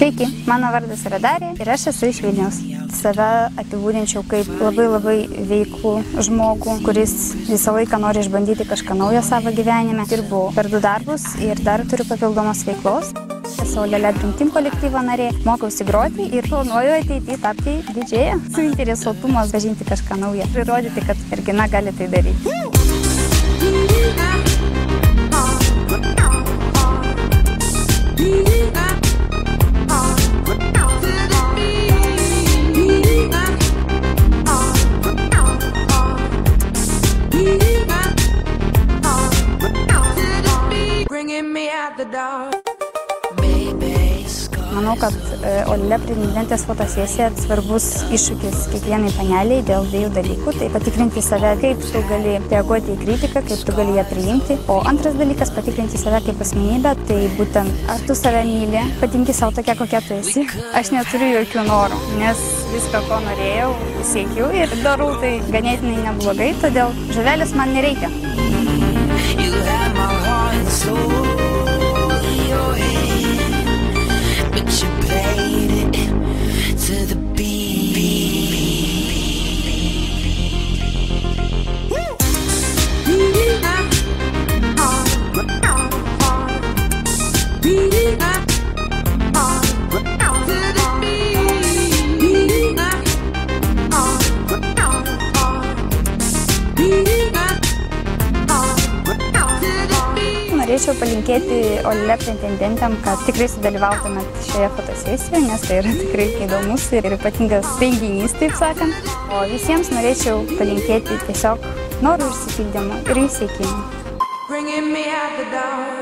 Sveiki, mano vardas yra Darija ir aš esu iš Vilniaus. Save apibūdinčiau kaip labai veiklų žmogų, kuris visą laiką nori išbandyti kažką naujo savo gyvenime. Dirbu per 2 darbus ir dar turiu papildomos veiklos. Esu Lele Dream Team kolektyvo narė, mokausi groti ir planuoju ateityje tapti didžėja. Suinteresuotumas pažinti kažką naują ir įrodyti, kad mergina gali tai daryti. Manau, kad Olele pretendentės fotosesija svarbus iššūkis kiekvienai paneliai dėl 2 dalykų. Tai patikrinti save, kaip tu gali reaguoti į kritiką, kaip tu gali ją priimti. O antras dalykas, patikrinti save kaip asmenybę. Tai būtent, ar tu save myli, patinki savo tokia, kokia tu esi. Aš neturiu jokių norų, nes viską, ko norėjau, siekiu ir darau tai ganėtinai neblogai, todėl žavelės man nereikia. Norėčiau palinkėti Olele pretendentėm, kad tikrai sudalyvautumėt šioje fotosesijoje, nes tai yra tikrai įdomus ir ypatingas renginys, taip sakant. O visiems norėčiau palinkėti tiesiog norų išsipildymo ir siekimų.